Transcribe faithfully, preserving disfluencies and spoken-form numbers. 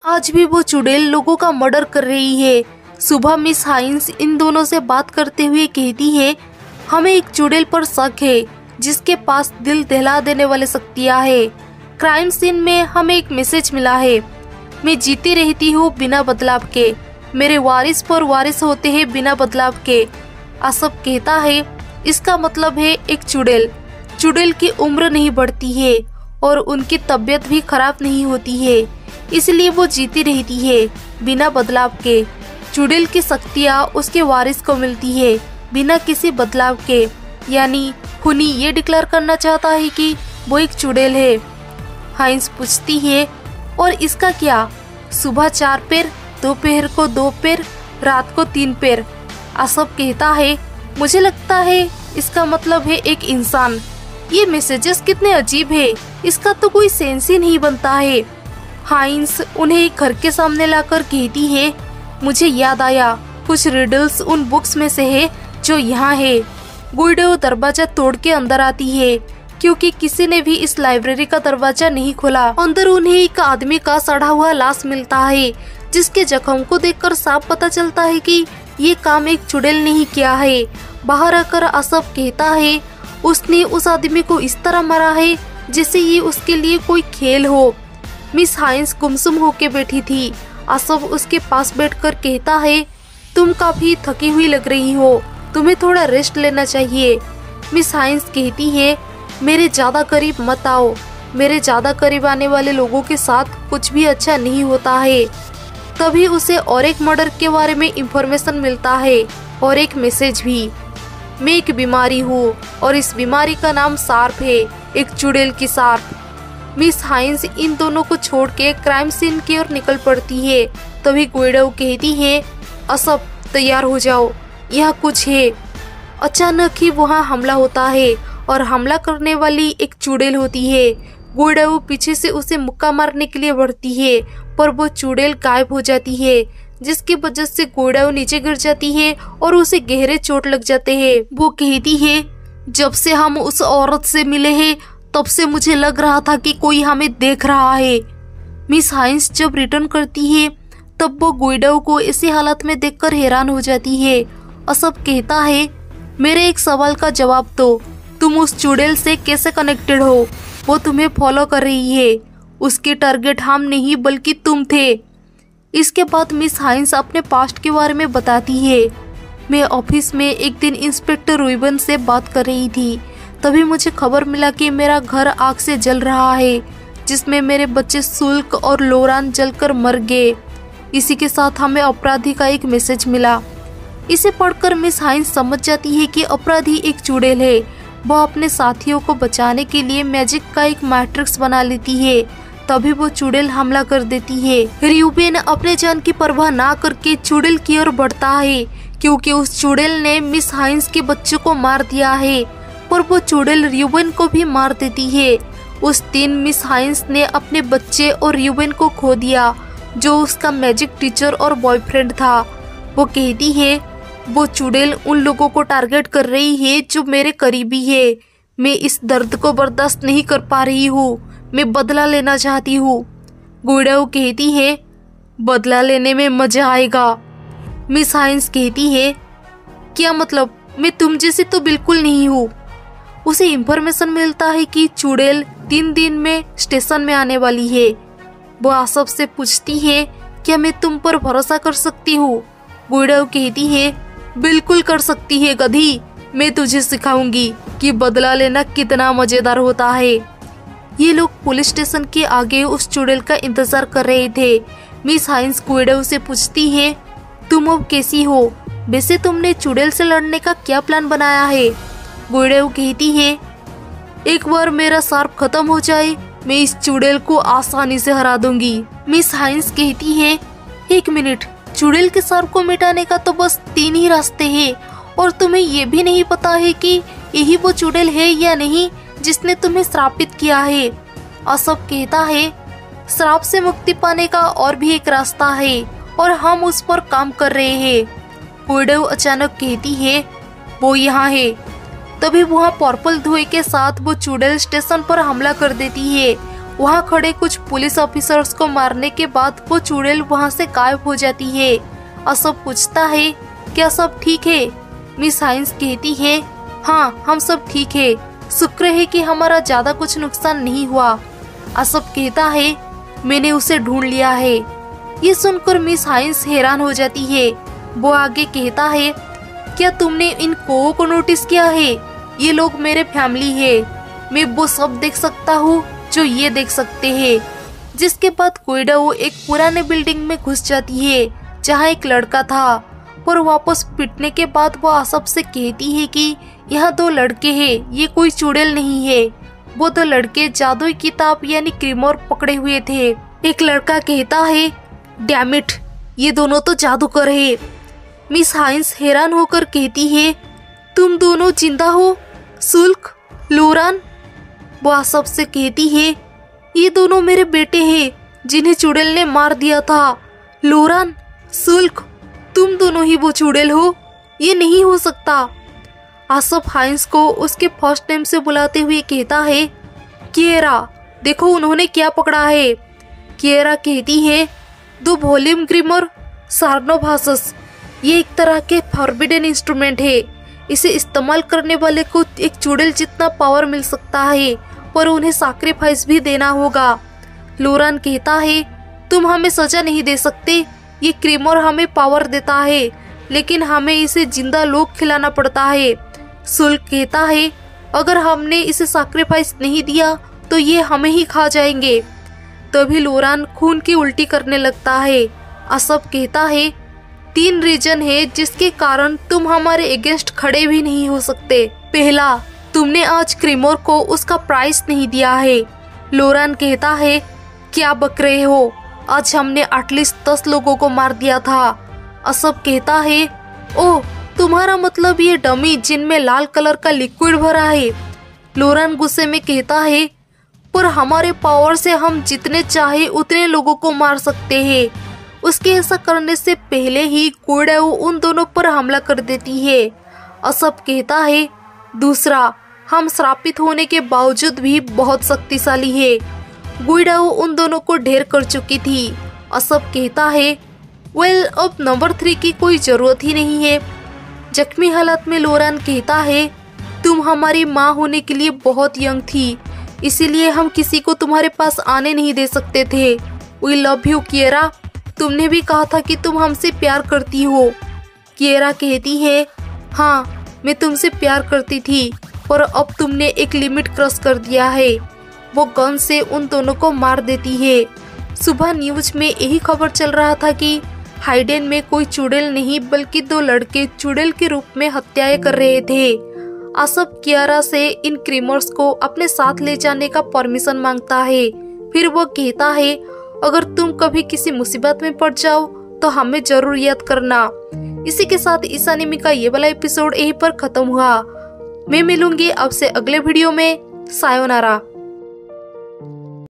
आज भी वो चुड़ैल लोगों का मर्डर कर रही है। सुबह मिस हाइंस इन दोनों से बात करते हुए कहती है, हमें एक चुड़ैल पर शक है जिसके पास दिल दहला देने वाली शक्तियाँ है। क्राइम सीन में हमें एक मैसेज मिला है, मैं जीती रहती हूँ बिना बदलाव के, मेरे वारिस पर वारिस होते हैं बिना बदलाव के। आसफ कहता है, इसका मतलब है एक चुड़ैल। चुड़ैल की उम्र नहीं बढ़ती है और उनकी तबीयत भी खराब नहीं होती है, इसलिए वो जीती रहती है बिना बदलाव के। चुड़ैल की शक्तियाँ उसके वारिस को मिलती है बिना किसी बदलाव के। यानी हुनी ये डिक्लेयर करना चाहता है कि वो एक चुड़ैल है। हाइंस पूछती है, और इसका क्या? सुबह चार पैर, दोपहर को दो पैर, रात को तीन पैर। आसफ कहता है, मुझे लगता है इसका मतलब है एक इंसान। ये मैसेजेस कितने अजीब है, इसका तो कोई सेंस ही नहीं बनता है। हाइंस उन्हें एक घर के सामने लाकर कहती है, मुझे याद आया, कुछ रिडल्स उन बुक्स में से है जो यहाँ है। गुइडो दरवाजा तोड़ के अंदर आती है क्योंकि किसी ने भी इस लाइब्रेरी का दरवाजा नहीं खोला। अंदर उन्हें एक आदमी का सड़ा हुआ लाश मिलता है, जिसके जख्म को देखकर साफ पता चलता है कि ये काम एक चुड़ैल नहीं किया है। बाहर आकर आसफ कहता है, उसने उस आदमी को इस तरह मारा है जैसे ये उसके लिए कोई खेल हो। मिस हाइंस गुमसुम होके बैठी थी। आसफ उसके पास बैठकर कहता है, तुम काफी थकी हुई लग रही हो, तुम्हें थोड़ा रेस्ट लेना चाहिए। मिस हाइंस कहती है, मेरे ज्यादा करीब मत आओ, मेरे ज्यादा करीब आने वाले लोगों के साथ कुछ भी अच्छा नहीं होता है। तभी उसे और एक मर्डर के बारे में इंफॉर्मेशन मिलता है और एक मैसेज भी। मैं एक बीमारी हूँ और इस बीमारी का नाम सार्प है, एक चुड़ैल की सार्प। मिस हाइंस इन दोनों को छोड़ के क्राइम सीन की ओर निकल पड़ती है। तभी गुइडो कहती है, आसफ तैयार हो जाओ, यह कुछ है। अचानक ही वहाँ हमला होता है और हमला करने वाली एक चुड़ैल होती है। गुइडो पीछे से उसे मुक्का मारने के लिए बढ़ती है, पर वो चुड़ैल गायब हो जाती है, जिसकी वजह से गुइडो नीचे गिर जाती है और उसे गहरे चोट लग जाते हैं। वो कहती है, जब से हम उस औरत से मिले हैं तब से मुझे लग रहा था कि कोई हमें देख रहा है। मिस हाइंस जब रिटर्न करती है तब वो गुइडो को इसी हालत में देखकर हैरान हो जाती है। आसफ कहता है, मेरे एक सवाल का जवाब दो, तुम उस चुड़ैल से कैसे कनेक्टेड हो? वो तुम्हें फॉलो कर रही है, उसके टारगेट हम नहीं बल्कि तुम थे। इसके बाद मिस हाइंस अपने पास्ट के बारे में बताती है। मैं ऑफिस में एक दिन इंस्पेक्टर रुइबन से बात कर रही थी, तभी मुझे खबर मिला कि मेरा घर आग से जल रहा है, जिसमें मेरे बच्चे सुल्क और लोरान जलकर मर गए। इसी के साथ हमें अपराधी का एक मैसेज मिला। इसे पढ़कर मिस हाइंस समझ जाती है कि अपराधी एक चुड़ैल है। वह अपने साथियों को बचाने के लिए मैजिक का एक मैट्रिक्स बना लेती है। तभी वो चुड़ैल हमला कर देती है। र्यूबेन अपने जान की परवाह ना करके चुड़ैल की ओर बढ़ता है, क्योंकि उस चुड़ैल ने मिस हाइंस के बच्चों को मार दिया है, पर वो चुड़ैल र्यूबेन को भी मार देती है। उस दिन मिस हाइंस ने अपने बच्चे और र्यूबेन को खो दिया, जो उसका मैजिक टीचर और बॉयफ्रेंड था। वो कहती है, वो चुड़ैल उन लोगों को टारगेट कर रही है जो मेरे करीबी है। मैं इस दर्द को बर्दाश्त नहीं कर पा रही हूँ, मैं बदला लेना चाहती हूँ। गुइडो कहती है, बदला लेने में मजा आएगा। मिस हाइंस कहती है, क्या मतलब? मैं तुम जैसी तो बिल्कुल नहीं हूँ। उसे इंफॉर्मेशन मिलता है कि चुड़ैल तीन दिन में स्टेशन में आने वाली है। वो आसफ से पूछती है, क्या मैं तुम पर भरोसा कर सकती हूँ? गुइडो कहती है, बिल्कुल कर सकती है गधी, मैं तुझे सिखाऊंगी कि बदला लेना कितना मजेदार होता है। ये लोग पुलिस स्टेशन के आगे उस चुड़ैल का इंतजार कर रहे थे। मिस हाइंस गुइडो से पूछती है, तुम अब कैसी हो? वैसे तुमने चुड़ैल से लड़ने का क्या प्लान बनाया है? गुइडो कहती है, एक बार मेरा सार्प खत्म हो जाए, मैं इस चुड़ैल को आसानी से हरा दूंगी। मिस हाइंस कहती है, एक मिनट, चुड़ैल के सार्प को मिटाने का तो बस तीन ही रास्ते हैं, और तुम्हें ये भी नहीं पता है कि यही वो चुड़ैल है या नहीं जिसने तुम्हें श्रापित किया है। आसफ कहता है, श्राप से मुक्ति पाने का और भी एक रास्ता है और हम उस पर काम कर रहे हैं। गुइडो अचानक कहती है, वो यहाँ है। तभी वहाँ पर्पल धुएं के साथ वो चुड़ैल स्टेशन पर हमला कर देती है। वहाँ खड़े कुछ पुलिस ऑफिसर्स को मारने के बाद वो चुड़ैल वहाँ से गायब हो जाती है। असब पूछता है, क्या सब ठीक है? मिस हाइंस कहती है, हाँ हम सब ठीक है, शुक्र है कि हमारा ज्यादा कुछ नुकसान नहीं हुआ। असब कहता है, मैंने उसे ढूंढ लिया है। ये सुनकर मिस हाइंस हैरान हो जाती है। वो आगे कहता है, क्या तुमने इन कौओं को नोटिस किया है? ये लोग मेरे फैमिली है। मैं वो सब देख सकता हूँ जो ये देख सकते हैं। जिसके बाद कोइडाओ एक पुराने बिल्डिंग में घुस जाती है जहाँ एक लड़का था, पर वापस पिटने के बाद वो असब से कहती है कि यहाँ दो लड़के हैं, ये कोई चुड़ैल नहीं है। वो दो लड़के जादुई किताब यानी क्रीमोर पकड़े हुए थे। एक लड़का कहता है, डैम इट, ये दोनों तो जादूगर है। मिस हाइंस हैरान होकर कहती है, तुम दोनों जिंदा हो? सुल्क, लोरान? वो असब से कहती है, ये दोनों मेरे बेटे हैं जिन्हें चुड़ैल ने मार दिया था। लोरान, सुल्क, तुम दोनों ही वो चुड़ैल हो? ये नहीं हो सकता। असब हाइंस को उसके फर्स्ट नेम से बुलाते हुए कहता है, किएरा, देखो उन्होंने क्या पकड़ा है। किएरा कहती है, दो वॉल्यूम ग्रीमर सार्नोभासस, ये एक तरह के फॉरबिडन इंस्ट्रूमेंट है। इसे इस्तेमाल करने वाले को एक चुड़ैल जितना पावर मिल सकता है, पर उन्हें सैक्रिफाइस भी देना होगा। लोरान कहता है, तुम हमें सजा नहीं दे सकते, ये क्रीमर हमें पावर देता है, लेकिन हमें इसे जिंदा लोग खिलाना पड़ता है। सुल्क कहता है, अगर हमने इसे सैक्रिफाइस नहीं दिया तो ये हमें ही खा जाएंगे। तभी लोरान खून की उल्टी करने लगता है। असब कहता है, तीन रीजन है जिसके कारण तुम हमारे अगेंस्ट खड़े भी नहीं हो सकते। पहला, तुमने आज क्रीमोर को उसका प्राइस नहीं दिया है। लोरान कहता है, क्या बक रहे हो, आज हमने एटलीस्ट दस लोगों को मार दिया था। असब कहता है, ओह, तुम्हारा मतलब ये डमी जिनमें लाल कलर का लिक्विड भरा है। लोरान गुस्से में कहता है, पर हमारे पावर से हम जितने चाहे उतने लोगों को मार सकते हैं। उसके ऐसा करने से पहले ही कोइडाओ उन दोनों पर हमला कर देती है। असब कहता है, दूसरा, हम श्रापित होने के बावजूद भी बहुत शक्तिशाली है। कोइडाओ उन दोनों को ढेर कर चुकी थी। असब कहता है, वेल, अब नंबर थ्री की कोई जरूरत ही नहीं है। जख्मी हालत में लोरान कहता है, तुम हमारी माँ होने के लिए बहुत यंग थी, इसीलिए हम किसी को तुम्हारे पास आने नहीं दे सकते थे। वी लव यू किएरा, तुमने भी कहा था कि तुम हमसे प्यार करती हो। किएरा कहती है, हाँ मैं तुमसे प्यार करती थी, पर अब तुमने एक लिमिट क्रॉस कर दिया है। वो गन से उन दोनों को मार देती है। सुबह न्यूज में यही खबर चल रहा था कि हाइडेन में कोई चुड़ैल नहीं बल्कि दो लड़के चुड़ैल के रूप में हत्याएं कर रहे थे। असब किएरा से इन क्रीमर्स को अपने साथ ले जाने का परमिशन मांगता है। फिर वो कहता है, अगर तुम कभी किसी मुसीबत में पड़ जाओ तो हमें जरूर याद करना। इसी के साथ इस एनीमे का ये वाला एपिसोड यहीं पर खत्म हुआ। मैं मिलूंगी आपसे अगले वीडियो में। सायोनारा।